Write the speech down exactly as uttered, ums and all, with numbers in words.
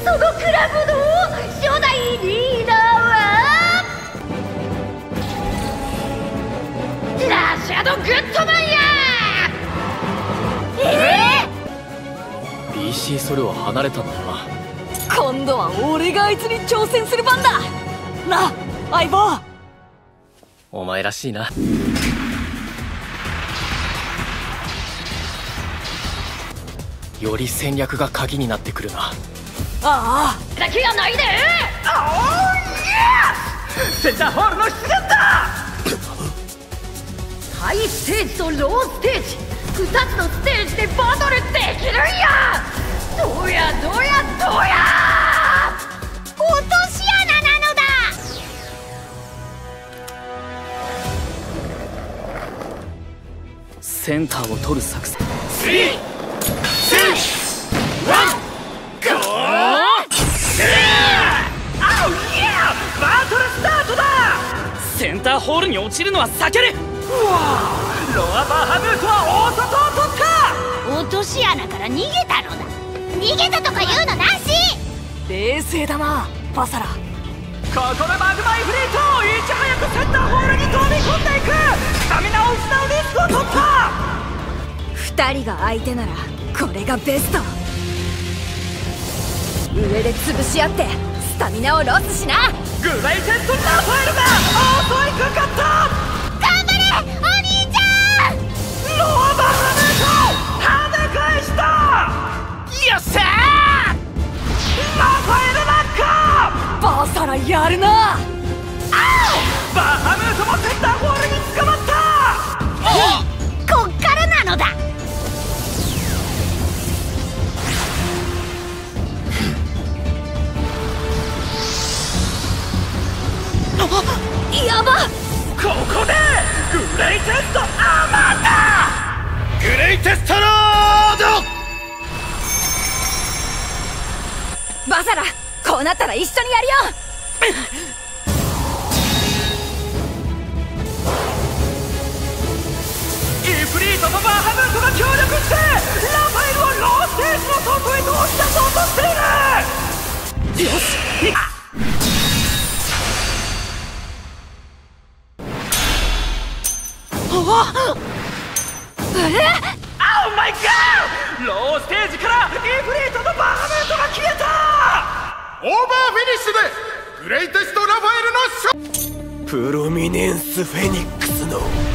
そのクラブの初代リーダーはラシャド・グッドマンや。えー、ビーシー ソルは離れたんだな。 今度は俺があいつに挑戦する番だな、相棒。 お前らしいな。より戦略が鍵になってくるな。ああだけがないで。 あおーイエス。センターホールの出現だ。 ハイステージとローステージ、ふたつのステージでバトルできるんや。どうやどうやどうや。落とし穴なのだ。 センターを取る作戦。 スリー、ツー、ワン、ゴー。あおイエー。バトルスタートだ。 センターホールに落ちるのは避ける。 うわロアバーハムートは大外を取った。 落とし穴から逃げたのだ。逃げたとか言うのなし。 冷静だなバサラ。 ここでマグマイフリートいち早くセンターホールに飛び込んでいく。スタミナを失うリスクを取った。 二人が相手ならこれがベスト。上で潰し合ってスタミナをロスしな。 グレイテストラファエルが襲いかかった。 頑張れお兄ちゃん。 ロアバハムート跳ね返した。よっしゃー。ラファエル落下。 バサラやるな。 バハムートもセンターホールに捕まった。 こっからなのだ。 やば。 ここでグレイテストアマンダ。グレイテストロード。 バサラこうなったら一緒にやるよ。 イフリートとバーハムートが協力してラファエルをローステージの外へと押し出そうとしている。よし。 えあオーマイガー。ローステージからイフリートとバーハムートが消えた。 オーバーフィニッシュでグレイテストラファエルの勝利。 プロミネンス・フェニックスの